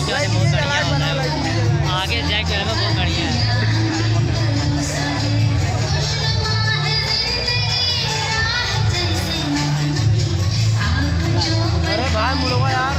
उसके बाद बहुत बढ़िया होता है, आगे जैक जो है बहुत बढ़िया है। अरे भाई मुड़वा यार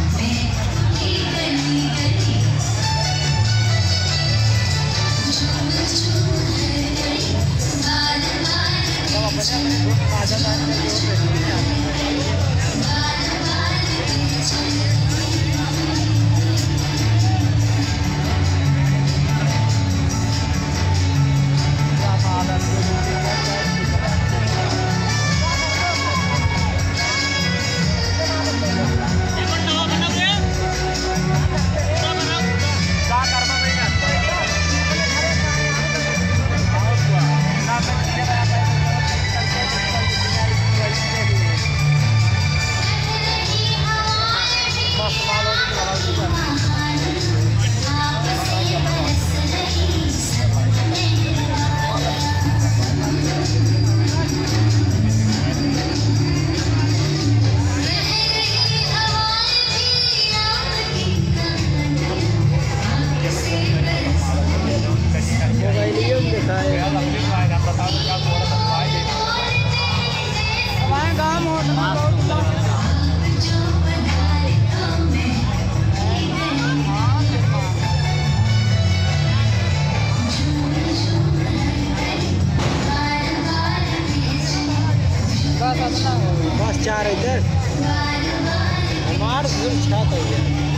बस 4 इधर हमार छत है।